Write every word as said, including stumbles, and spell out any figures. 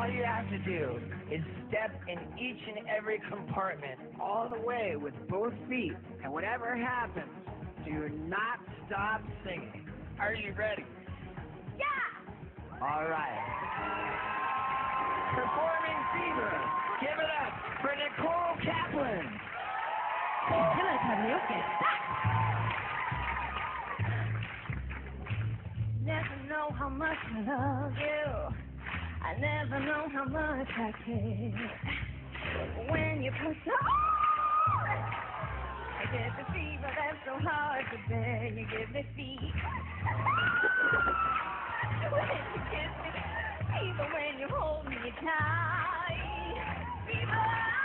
all you have to do is step in each and every compartment all the way with both feet. And whatever happens, do not stop singing. Are you ready? Yeah! All right. Performing Fever. Give it up for Nicole Kaplan. Hello, karaoke. Never know how much I love you. I never know how much I care. When you push on, I get the fever that's so hard to bear. You give me fever. When you kiss me, fever when you hold me tight. Fever.